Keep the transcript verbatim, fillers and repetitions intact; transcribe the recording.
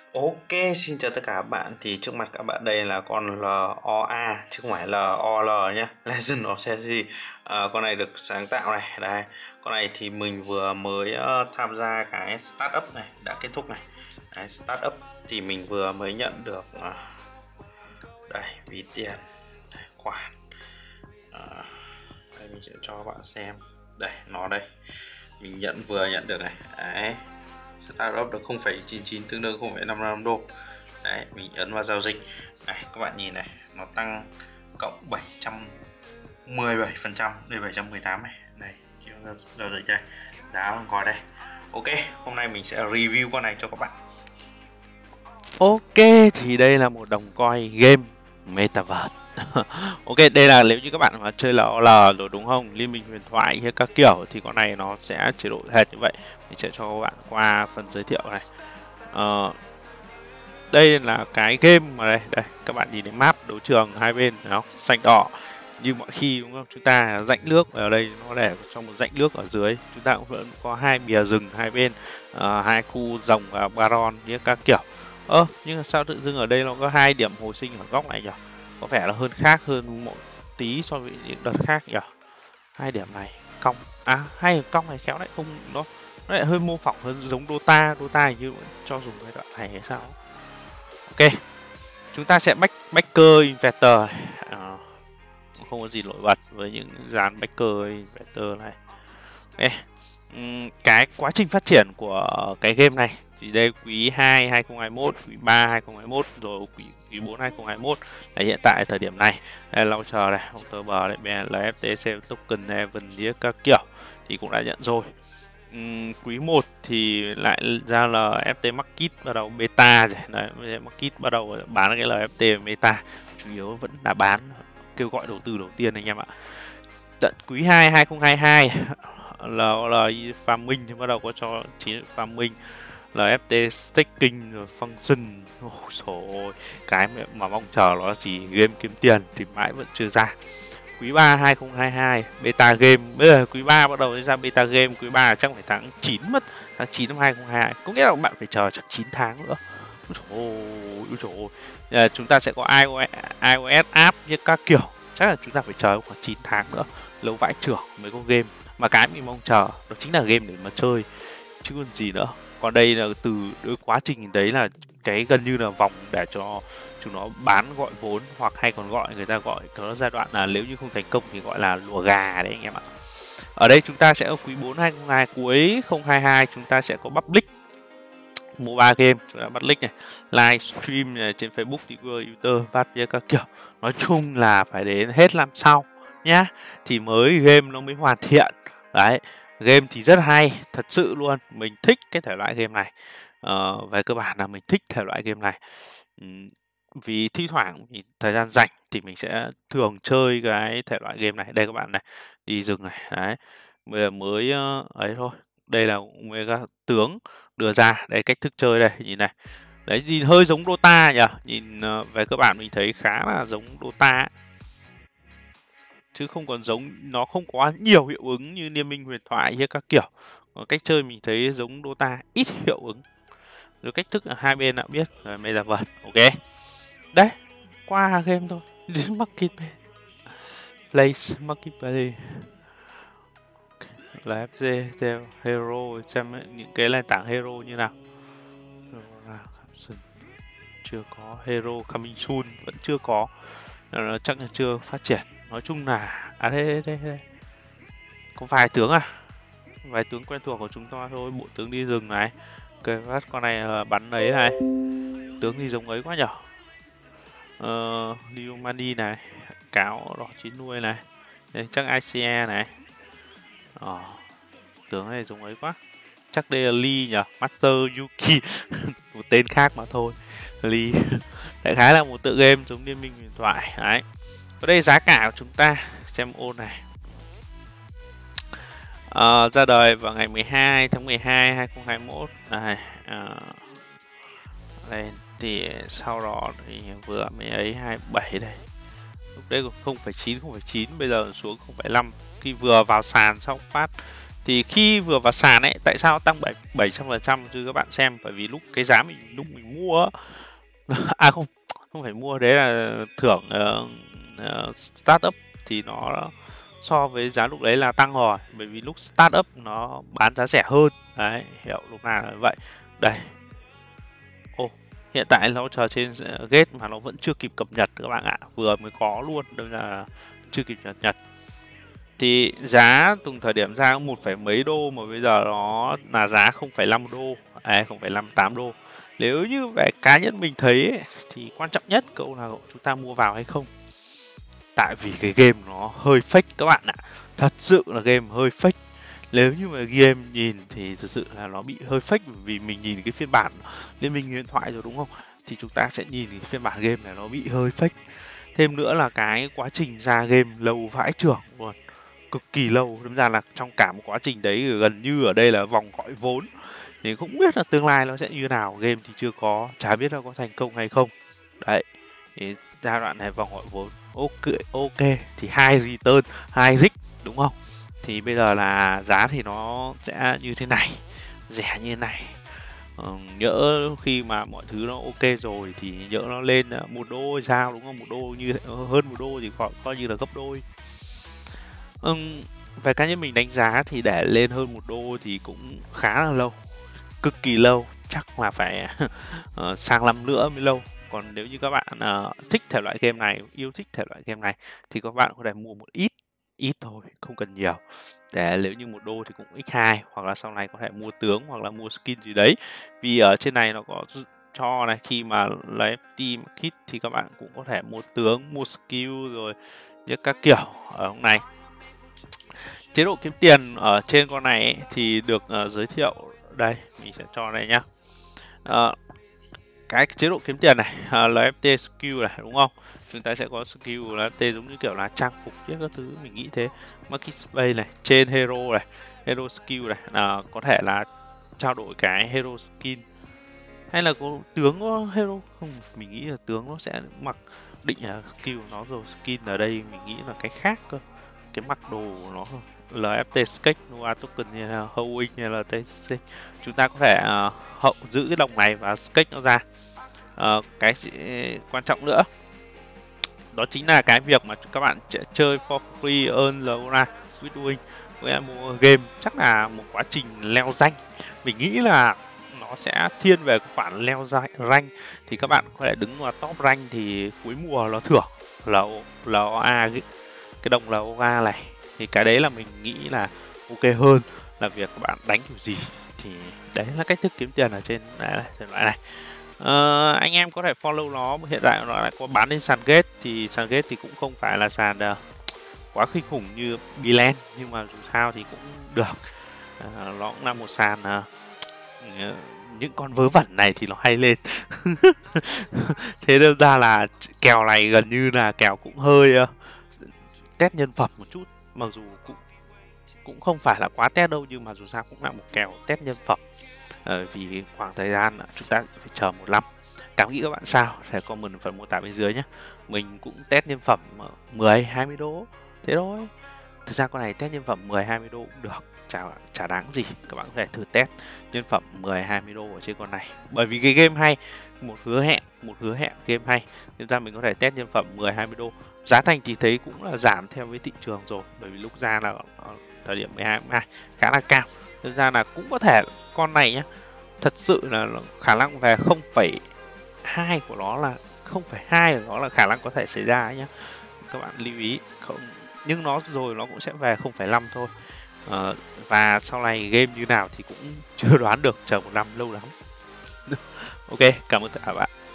Ok, xin chào tất cả các bạn. Thì trước mặt các bạn đây là con lờ o a chứ không phải lờ o lờ nhé. Legend of Chelsea. À, con này được sáng tạo này. Đây, con này thì mình vừa mới uh, tham gia cái startup này đã kết thúc này. Đấy, startup thì mình vừa mới nhận được uh, đây ví tiền, đây, khoản. Uh, đây mình sẽ cho các bạn xem. Đây, nó đây. Mình nhận vừa nhận được này. Đấy. Startup được không phẩy chín chín tương đương không phẩy năm năm đô. Đấy, mình ấn vào giao dịch này, các bạn nhìn này, nó tăng cộng bảy trăm mười bảy phần trăm, đây bảy trăm mười tám này, đây giao dịch đây, giá còn coi đây. Ok, hôm nay mình sẽ review con này cho các bạn. Ok, thì đây là một đồng coin game Metaverse. Ok, đây là nếu như các bạn mà chơi lờ o lờ rồi đúng không, Liên minh huyền thoại hay các kiểu thì con này nó sẽ chế độ hệt như vậy. Mình sẽ cho các bạn qua phần giới thiệu này. Ờ, đây là cái game mà đây, đây các bạn nhìn thấy map đấu trường hai bên nó xanh đỏ như mọi khi đúng không? Chúng ta rãnh nước ở đây nó để trong một rãnh nước ở dưới, chúng ta cũng vẫn có hai bìa rừng hai bên, uh, hai khu rồng và baron như các kiểu. Ơ, ờ, nhưng mà sao tự dưng ở đây nó có hai điểm hồi sinh ở góc này nhỉ? Có vẻ là hơn khác hơn một tí so với những đợt khác nhỉ? Hai điểm này cong, à hay cong này khéo lại không, nó nó lại hơi mô phỏng hơn giống Dota, Dota hình như cho dùng cái đoạn này hay sao? Ok, chúng ta sẽ back backer inverter này. À, không có gì nổi bật với những dàn backer inverter này. Ok, uhm, cái quá trình phát triển của cái game này thì đây quý hai hai không hai mốt, quý ba hai không hai mốt, rồi quý quý bốn hai không hai mốt là hiện tại thời điểm này. Đây là launcher này, October này, là ép tê xê token, Event các kiểu thì cũng đã nhận rồi. Uhm, quý một thì lại ra là ép tê Market bắt đầu beta rồi. Đấy, Market bắt đầu bán cái lờ ép tê meta, chủ yếu vẫn là bán, kêu gọi đầu tư đầu tiên anh em ạ. Tận quý hai hai không hai hai là là farming thì bắt đầu có cho chín farming, là ép tê staking rồi function. Ôi trời ơi, cái mà mong chờ nó là chỉ game kiếm tiền thì mãi vẫn chưa ra. Quý ba hai không hai hai beta game, bây giờ quý ba bắt đầu ra beta game, quý ba chắc phải tháng chín mất, tháng chín năm hai không hai hai, có nghĩa là bạn phải chờ chắc chín tháng nữa. Ôi trời ơi, ôi trời ơi. À, chúng ta sẽ có iOS, iOS app như các kiểu, chắc là chúng ta phải chờ khoảng chín tháng nữa, lâu vãi trưởng mới có game. Mà cái mình mong chờ đó chính là game để mà chơi chứ còn gì nữa. Còn đây là từ quá trình đấy là cái gần như là vòng để cho chúng nó bán gọi vốn, hoặc hay còn gọi người ta gọi có giai đoạn là nếu như không thành công thì gọi là lùa gà đấy anh em ạ. Ở đây chúng ta sẽ ở quý bốn hai không hai, cuối không hai hai chúng ta sẽ có public mobile game, chúng ta public này, livestream này, trên Facebook, Twitter, bắt với các kiểu. Nói chung là phải đến hết năm sau nhá thì mới game nó mới hoàn thiện. Đấy, game thì rất hay, thật sự luôn, mình thích cái thể loại game này. Ờ, về cơ bản là mình thích thể loại game này. Uhm, vì thi thoảng thì thời gian rảnh thì mình sẽ thường chơi cái thể loại game này. Đây các bạn này, đi rừng này, đấy. Bây giờ mới uh, ấy thôi. Đây là Omega tướng đưa ra, đây cách thức chơi đây, nhìn này. Đấy, nhìn hơi giống Dota nhỉ? Nhìn uh, về cơ bản mình thấy khá là giống Dota ấy. Chứ không còn giống, nó không có nhiều hiệu ứng như Liên minh huyền thoại hay các kiểu. Còn cách chơi mình thấy giống Dota, ít hiệu ứng. Rồi cách thức là hai bên đã biết rồi, Metaverse. Ok. Đấy, qua game thôi. Đến Marketplace. Place Marketplace. Là ép xê theo Hero, xem những cái nền tảng Hero như nào. Chưa có Hero coming soon, vẫn chưa có, nó chắc là chưa phát triển. Nói chung là à đây đây đây, đây. Có vài tướng à, vài tướng quen thuộc của chúng ta thôi. Bộ tướng đi rừng này, cái phát con này bắn ấy này, tướng đi giống ấy quá nhở. Ờ, Liumani này, cáo đỏ chín nuôi này, đây chắc i xê e này. Ờ, tướng này giống ấy quá, chắc đây là Lee nhỉ, Master Yuki. Một tên khác mà thôi. Lee. Đại khái là một tựa game giống Liên minh huyền thoại. Đấy. Ở đây giá cả của chúng ta xem ô này. À, ra đời vào ngày mười hai tháng mười hai hai không hai mốt. Đây, à, đây thì sau đó thì vừa mới ấy hai mươi bảy đây. Lúc đấy còn không phẩy chín, không phẩy chín, bây giờ xuống không phẩy năm. Khi vừa vào sàn xong phát Thì khi vừa vào sàn ấy, tại sao tăng bảy trăm phần trăm chứ các bạn xem, bởi vì lúc cái giá mình lúc mình mua à không không phải mua, đấy là thưởng uh, uh, startup thì nó so với giá lúc đấy là tăng rồi, bởi vì lúc startup nó bán giá rẻ hơn đấy, hiểu lúc nào là vậy. Đây, ô hiện tại nó chờ trên gate mà nó vẫn chưa kịp cập nhật các bạn ạ, vừa mới có luôn, đây là chưa kịp cập nhật. Thì giá từng thời điểm ra một phẩy mấy đô mà bây giờ nó là giá không phẩy năm đô, à, không phẩy năm tám đô. Nếu như về cá nhân mình thấy ấy, thì quan trọng nhất câu là chúng ta mua vào hay không. Tại vì cái game nó hơi fake các bạn ạ. Thật sự là game hơi fake. Nếu như mà game nhìn thì thực sự là nó bị hơi fake, vì mình nhìn cái phiên bản Liên minh huyền thoại rồi đúng không? Thì chúng ta sẽ nhìn cái phiên bản game này nó bị hơi fake. Thêm nữa là cái quá trình ra game lâu vãi chưởng luôn, cực kỳ lâu. Đúng ra là trong cả một quá trình đấy gần như ở đây là vòng gọi vốn, thì không biết là tương lai nó sẽ như nào. Game thì chưa có, chả biết là có thành công hay không. Đấy, thì giai đoạn này vòng gọi vốn ok, ok thì hai return, hai risk đúng không? Thì bây giờ là giá thì nó sẽ như thế này, rẻ như thế này. Ừ, nhỡ khi mà mọi thứ nó ok rồi thì nhỡ nó lên một đô hay sao đúng không? Một đô như hơn một đô thì coi, coi như là gấp đôi. Ừ, về cá nhân mình đánh giá thì để lên hơn một đô thì cũng khá là lâu, cực kỳ lâu, chắc là phải uh, sang năm nữa mới lâu. Còn nếu như các bạn uh, thích thể loại game này, yêu thích thể loại game này thì các bạn có thể mua một ít, ít thôi, không cần nhiều. Để nếu như một đô thì cũng nhân hai, hoặc là sau này có thể mua tướng hoặc là mua skin gì đấy. Vì ở trên này nó có cho này, khi mà lấy team kit thì các bạn cũng có thể mua tướng, mua skill rồi các kiểu ở trong này. Chế độ kiếm tiền ở trên con này ấy, thì được uh, giới thiệu đây, mình sẽ cho đây nhá. Uh, cái chế độ kiếm tiền này, uh, lờ ép tê skill này đúng không? Chúng ta sẽ có skill lờ ép tê giống như kiểu là trang phục biết các thứ, mình nghĩ thế. Market space này, trên hero này, hero skill này, uh, có thể là trao đổi cái hero skin, hay là có tướng có hero không? Mình nghĩ là tướng nó sẽ mặc định là skill nó rồi, skin ở đây mình nghĩ là cái khác cơ, cái mặc đồ nó lờ ép tê sketch, Noah token như là Howing hay là tê xê. Chúng ta có thể uh, hậu giữ cái đồng này và sketch nó ra. Uh, cái quan trọng nữa đó chính là cái việc mà các bạn chơi for free earn Lora with doing với mua game, chắc là một quá trình leo danh. Mình nghĩ là nó sẽ thiên về khoản leo rank, thì các bạn có thể đứng vào top rank thì cuối mùa nó thưởng là lờ o a, cái, cái đồng lờ o a này, thì cái đấy là mình nghĩ là ok hơn là việc các bạn đánh kiểu gì. Thì đấy là cách thức kiếm tiền ở trên này, trên loại này. Uh, anh em có thể follow nó, hiện tại nó lại có bán lên sàn Gate, thì sàn Gate thì cũng không phải là sàn uh, quá kinh khủng như Biland, nhưng mà dù sao thì cũng được. Uh, nó cũng là một sàn uh, những con vớ vẩn này thì nó hay lên. Thế nên ra là kèo này gần như là kèo cũng hơi uh, test nhân phẩm một chút, mặc dù cũng cũng không phải là quá test đâu, nhưng mà dù sao cũng là một kèo test nhân phẩm. Ờ, vì khoảng thời gian chúng ta phải chờ một năm. Cảm nghĩ các bạn sao? Hãy comment phần mô tả bên dưới nhé. Mình cũng test nhân phẩm mười hai mươi đô, thế thôi. Thực ra con này test nhân phẩm mười hai mươi đô cũng được, chả, chả đáng gì. Các bạn có thể thử test nhân phẩm mười hai mươi đô ở trên con này, bởi vì cái game hay, một hứa hẹn, một hứa hẹn game hay, nên ra mình có thể test nhân phẩm mười hai mươi đô. Giá thành thì thấy cũng là giảm theo với thị trường rồi, bởi vì lúc ra là thời điểm mười hai, mười hai khá là cao. Nên ra là cũng có thể con này nhá, thật sự là khả năng về không phẩy hai của nó là không phẩy hai của nó là khả năng có thể xảy ra nhá, các bạn lưu ý. Không, nhưng nó rồi nó cũng sẽ về không phẩy năm thôi. À, và sau này game như nào thì cũng chưa đoán được, chờ một năm lâu lắm. Ok, cảm ơn tất cả các bạn.